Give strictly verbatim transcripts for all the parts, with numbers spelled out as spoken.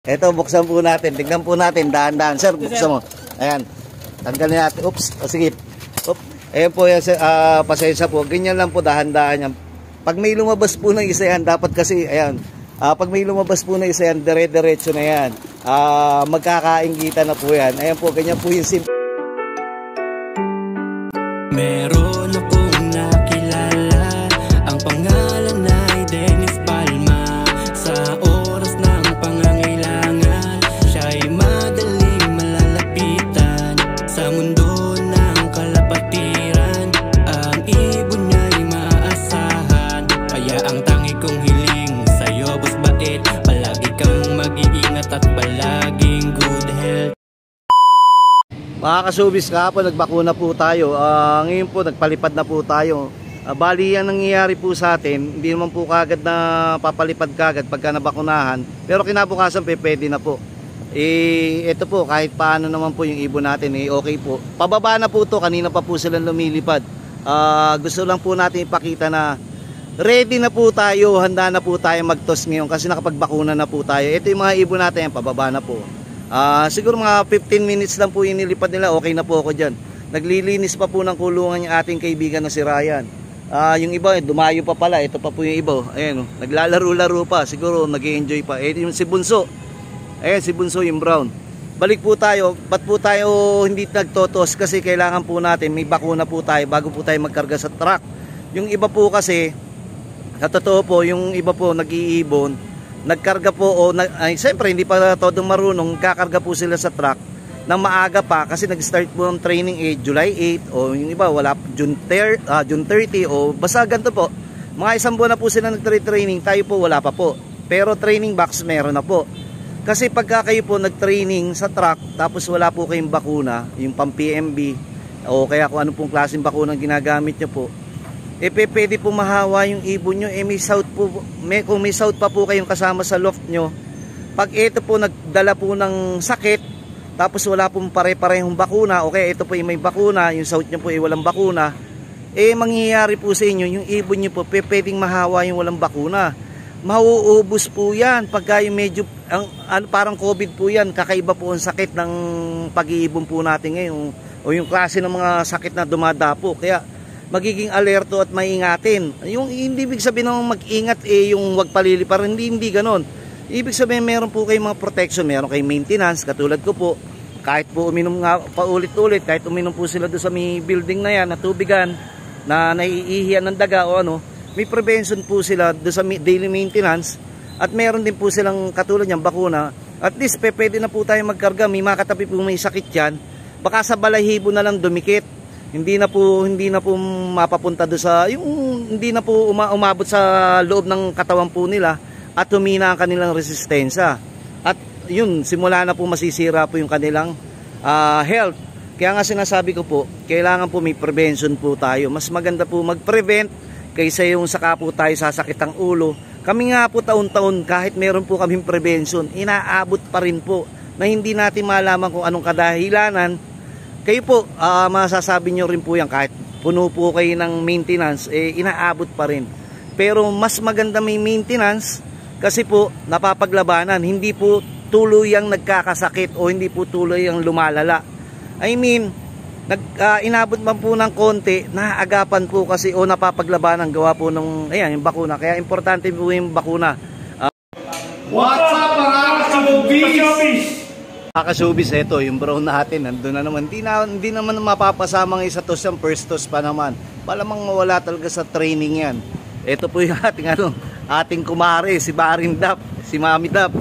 Ito, buksan po natin. Tignan po natin. Dahan-dahan. Sir, buksan mo. Ayan. Tanggalin natin. Oops. O, sige. Oop. Ayan po. Yan, uh, pasensya po. Ganyan lang po. Dahan-dahan yan. Pag may lumabas po ng isa yan, dapat kasi, ayan. Uh, pag may lumabas po ng isa yan, dire-diretso na yan. Uh, magkakainggitan na po yan. Ayan po. Ganyan po yung simple. Meron akong nakilala. Ang pangalan ay Dennis Palma. Sa oras ng pangangailangan, siya'y madaling malalapitan. Sa mundo ng kalapatiran, ang ibon niya'y maaasahan. Kaya ang tangi kong hiling sa'yo, boss bait, palagi kang mag-iingat at palaging good health. Mga kasubis, kahapon nagbakuna po tayo. Uh, ngayon po nagpalipad na po tayo. Uh, bali yan nangyayari po sa atin. Hindi naman po kagad na papalipad kagad pagka nabakunahan. Pero kinabukasan pe, pwede na po. Eh, ito po, kahit paano naman po yung ibon natin, eh, okay po. Pababa na po to, kanina pa po silang lumilipad. Uh, gusto lang po natin ipakita na ready na po tayo, handa na po tayo mag-toss ngayon kasi nakapagbakuna na po tayo. Ito yung mga ibon natin, pababa na po. Uh, siguro mga fifteen minutes lang po inilipad nila, okay na po ako dyan. Naglilinis pa po ng kulungan yung ating kaibigan na si Ryan. Uh, yung iba, dumayo pa pala, ito pa po yung iba. Ayan, naglalaro-laro pa, siguro nag-i-enjoy pa. Eh, yung si Bunso, ayan si Bunso yung brown. Balik po tayo, ba't po tayo hindi nagtotos? Kasi kailangan po natin, may bakuna po tayo bago po tayo magkarga sa truck. Yung iba po kasi, sa totoo po, yung iba po nag-iibon, nagkarga po o nag, ay siyempre hindi pa todong marunong, kakarga po sila sa truck nang maaga pa kasi nag-start po ng training eh July eight o yung iba wala June thirty o basta ganito po. Mga isang buwan na po sila nag-training, tayo po wala pa po. Pero training box meron na po. Kasi pagka kayo po nag-training sa truck tapos wala po kayong bakuna, yung pang P M B o kaya kung ano pong klaseng bakuna ginagamit nyo po, eh pwede po mahawa yung ibon nyo. Eh may south po, may, kung may south pa po kayong kasama sa loft nyo, pag ito po nagdala po ng sakit tapos wala pong pare-parehong bakuna, okay, ito po yung may bakuna, yung south nyo po ay walang bakuna, eh mangyayari po sa inyo yung ibon nyo po pwedeng mahawa yung walang bakuna. Mauubos po yan pagka yung medyo ang, ano, parang COVID po yan. Kakaiba po ang sakit ng pag-iibon po natin ngayon o yung klase ng mga sakit na dumadapo. Kaya magiging alerto at maingatin. Yung hindi ibig sabihin ng mag-ingat eh yung wag paliliparan, hindi hindi ganoon. Ibig sabihin meron po kayong mga protection, meron kayong maintenance, katulad ko po. Kahit po uminom nga paulit-ulit, kahit uminom po sila doon sa may building na yan, na tubigan, na naiihiyan ng daga o ano, may prevention po sila doon sa daily maintenance. At meron din po silang katulad niyang bakuna. At least pe, pwede na po tayo magkarga. May makatabi po may sakit yan, baka sa balahibo na lang dumikit. Hindi na po hindi na po mapapunta do sa yung hindi na po uma, umabot sa loob ng katawan po nila at humina ang kanilang resistensya. At yun, simula na po masisira po yung kanilang uh, health. Kaya nga sinasabi ko po, kailangan po may prevention po tayo. Mas maganda po mag-prevent kaysa yung saka po tayo sasakit ang ulo. Kami nga po taon-taon kahit meron po kaming prevention, inaabot pa rin po na hindi natin malaman kung anong kadahilanan. Kayo po, uh, masasabi nyo rin po yan, kahit puno po kayo ng maintenance, eh, inaabot pa rin. Pero mas maganda may maintenance kasi po napapaglabanan, hindi po tuluyang nagkakasakit o hindi po tuluyang lumalala. I mean, nag, uh, inabot man po ng konti, naaagapan po kasi o napapaglabanan gawa po ng ayan, yung bakuna. Kaya importante po yung bakuna. Uh, What's up mga kasubis? Kakasubis, ito yung brown natin nandun na naman, hindi, na, hindi naman mapapasama ng isa to siyang first toss pa naman, palamang mawala talaga sa training yan. Ito po yung ating ano, ating kumare, si Baring Dap, si Mami Dap.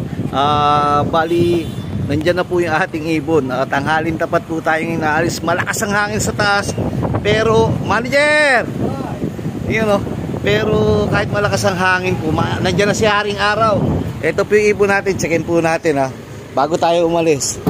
uh, bali nandyan na po yung ating ibon. uh, tanghalin tapat po tayong inaalis, malakas ang hangin sa taas pero manager yun, no? Pero kahit malakas ang hangin po, nandyan na si Haring Araw. Ito po yung ibon natin, checkin po natin ha bago tayo umalis.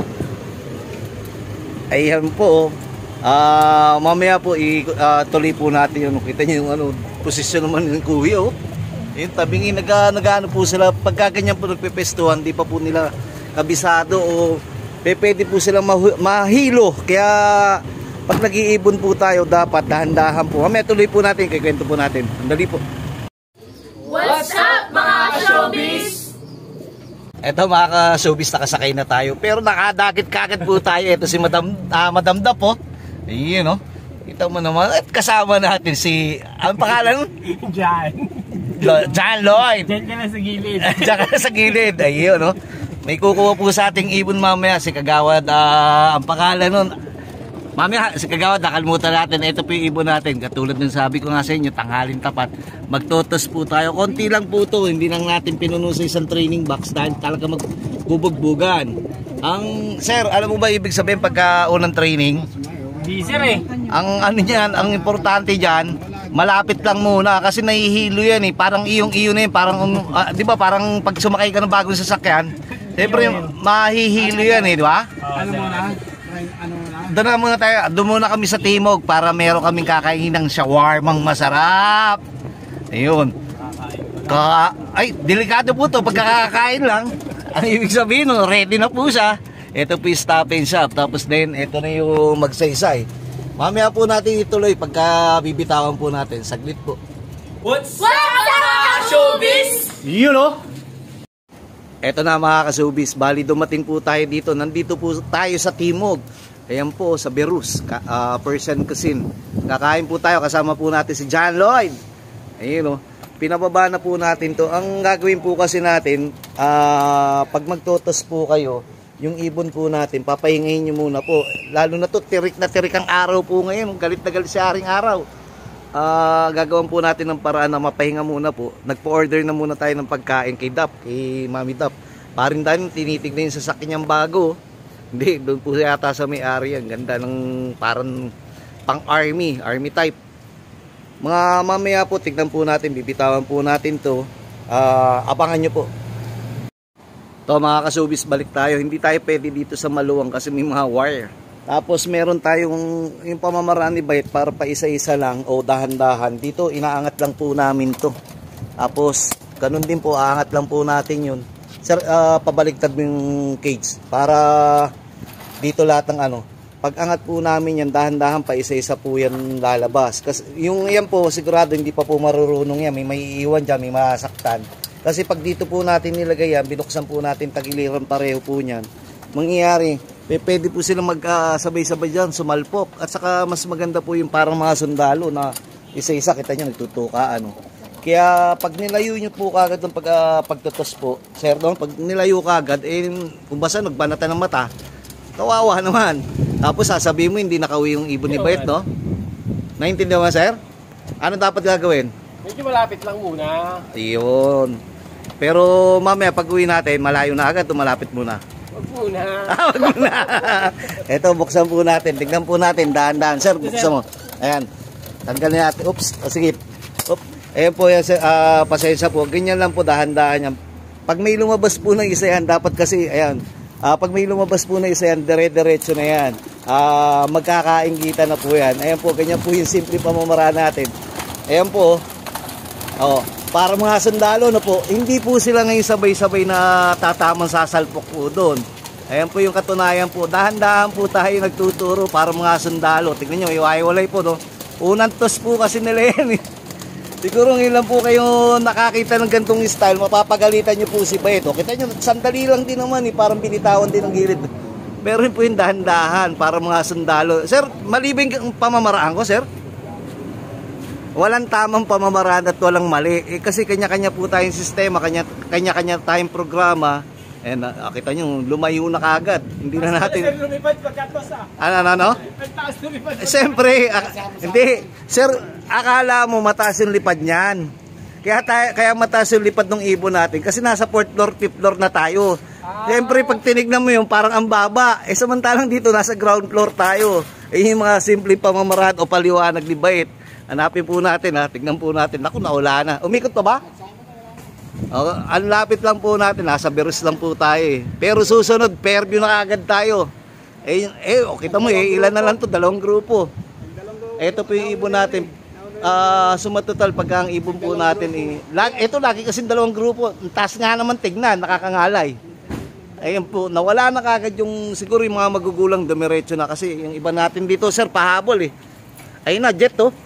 Ayan po. Uh, mamaya po ituloy uh, po natin yun. Kita nyo yung ano, posisyon naman ng kuya. Oh. Yung tabingi, nag, nag po sila. Pagka ganyan po nagpepestuhan, di pa po nila kabisado o pwede po silang mahilo. Kaya pag nag-iibon po tayo, dapat dahan-dahan po. Mamaya tuloy po natin, kikwento po natin. Andali po. What's up mga showbiz? Eto mga ka-showbiz, nakasakay na tayo. Pero nakadakit kagad po tayo. Ito si Madam, ah, Madam Da po. Ayun, no? Kita mo naman. At kasama natin si, ang pangalan? John. Lo, John Lloyd. Diyan ka na sa gilid. Diyan ka na sa gilid. Ayun, no? May kukuha po sa ating ibon mamaya. Si Kagawad, ah, ang pangalan nun. Mamaya, si Kagawad, nakalimutan natin. Ito po yung ibon natin. Katulad ng sabi ko nga sa inyo, tanghalin tapat. Magtotos po tayo. Konti lang po to. Hindi lang natin pinuno sa isang training box dahil talaga magbubugbugan. Ang, sir, alam mo ba ibig sabihin pagka unang training? Di sir eh. Ang ano niyan, ang importante diyan, malapit lang muna kasi nahihilo yan eh. Parang iyong-iyo na yun. Parang, uh, di ba, parang pag sumakay ka ng bagong sasakyan, siyempre mahihilo yan eh, di ba? Ano mo na? Ano mo na? Doon na muna tayo, doon muna kami sa Timog para meron kaming kakainin ng shawarmang masarap. Ayun. Ka ay, delikado po to pagkakakain lang. Ang ibig sabihin, no, ready na po siya. Ito po yung stop and shop. Tapos din, ito na yung magsaysay. Mamaya po natin ituloy pagka bibitawan po natin. Saglit po. What's up mga showbiz? Yun o. Ito na mga ka-showbiz. Bali dumating po tayo dito. Nandito po tayo sa Timog. Ayan po sa Berus, uh, Persian Cuisine. Kakain po tayo. Kasama po natin si John Lloyd. Ayun o. Pinababa na po natin to. Ang gagawin po kasi natin, uh, pag magtotos po kayo, yung ibon po natin, papahingayin nyo muna po. Lalo na to, tirik na tirik ang araw po ngayon. Galit na galit si haring araw. Uh, gagawin po natin ng paraan na mapahinga muna po. Nagpo-order na muna tayo ng pagkain kay Dap, kay Mami Dap. Parin tayo, tinitignan yung sasakyan niyang bago. Hindi, doon po yata sa may-ari. Ang ganda ng parang pang-army, army type. Mga mamaya po, tignan po natin, bibitawan po natin to. Uh, abangan nyo po. To mga ka-showbiz, balik tayo. Hindi tayo pwede dito sa maluwang kasi may mga wire. Tapos meron tayong yung pamamaraan ni Bayet para pa isa-isa lang o dahan-dahan. Dito inaangat lang po namin to. Tapos ganun din po, aangat lang po natin yun. Sir, uh, pabaligtad mo yung cage para dito lahat ng ano. Pag angat po namin yan, dahan-dahan pa isa-isa po yan lalabas. Kasi yung yan po, sigurado hindi pa po marurunong yan. May maiiwan dyan, may masaktan. Kasi pag dito po natin nilagay yan, binuksan po natin tagiliran pareho po niyan. Mangyayari, pwede po silang magkasabay-sabay dyan, sumalpok. At saka mas maganda po yung parang mga sundalo na isa-isa, kita nyo, nagtutuka, ano. Kaya pag nilayo nyo po kagad ng pag, uh, pagtutos po, sir, no? Pag nilayo kagad, eh, kung basta nagbanatan ng mata, kawawa naman. Tapos sasabihin mo hindi nakauwi yung ibon ni Bayet, no? Naintindihan mo, sir? Ano dapat gagawin? Medyo malapit lang muna. Ayun. Pero mamaya pag uwi natin, malayo na agad o malapit muna? Wag muna. Ah, wag muna. Ito, buksan po natin. Tignan po natin, dahan-dahan. Sir, buksan mo. Ayan. Tanggalin natin. Oops. Oh, sige. Oops. Ayan po yan, uh, pasensya po. Ganyan lang po, dahan-dahan yan. Pag may lumabas po ng isa yan, dapat kasi, ayan. Uh, pag may lumabas po na isa yan, dire-diretso na yan. Uh, magkakainggitan na po yan. Ayan po, ganyan po yung simple pamamaraan natin. Ayan po. Oh, para mga sundalo na po, hindi po sila ngayon sabay-sabay na tatamang sasalpok po doon. Ayan po yung katunayan po. Dahan-dahan po tayo nagtuturo para mga sundalo. Tignan nyo, iwaiwalay po, no? Unang tos po kasi nila yan, eh. Siguro ngayon lang po kayo nakakita ng gantong style, mapapagalitan nyo po si Bayet. O, kita nyo, sandali lang din naman, eh, parang binitawan din ng gilid. Pero yun po yung dahan-dahan para mga sundalo. Sir, malibing ang pamamaraan ko, sir? Walang tamang pamamaraan at walang mali. Eh, kasi kanya-kanya po tayong sistema, kanya-kanya tayong programa. Eh, na, kita nyo, lumayo na kagad. Hindi na natin... Sir, lumipad pagkatos ah. Ano, ano, ano? Taas lumipad. Eh, siyempre, hindi. Sir, akala mo mataas yung lipad niyan. Kaya, tayo, kaya mataas yung lipad ng ibon natin. Kasi nasa fourth floor, fifth floor na tayo. Ah. Siyempre, pag tinignan mo yung parang ang baba. Eh, samantalang dito, nasa ground floor tayo. Eh, yung mga simple pamamaraan o paliwanag ni Bayet. Hanapin po natin, ha. Tignan po natin. Naku, naula na. Umikot pa ba? Oh, ang lapit lang po natin, nasa Berus lang po tayo eh. Pero susunod, Fairview na agad tayo. Eh, eh oh, kita mo eh, ilan na lang to, dalawang grupo. Ito po yung ibon natin. Uh, sumatotal pagka ang ibon po natin eh. Lag, ito lagi kasi dalawang grupo. Ang taas nga naman tignan, nakakangalay. Ayun po, nawala na kagad yung siguro yung mga magugulang dumiretso na kasi yung iba natin dito, sir, pahabol eh. Ayun na, jet to.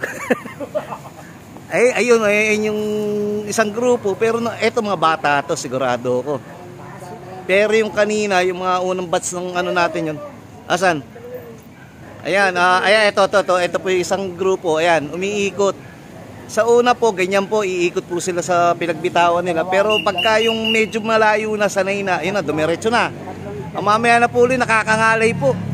Ay, ayun, ayun yung isang grupo. Pero no, eto mga bata to, sigurado ko. Pero yung kanina, yung mga unang batch ng ano natin yun. Asan? Ayan, ah, ayan, ito, ito, ito, ito po yung isang grupo. Ayan, umiikot. Sa una po, ganyan po, iikot po sila sa pinagbitawan nila. Pero pagka yung medyo malayo na, sanay na, yun na, dumiretso na. Ang mamaya na po ulit, nakakangalay po.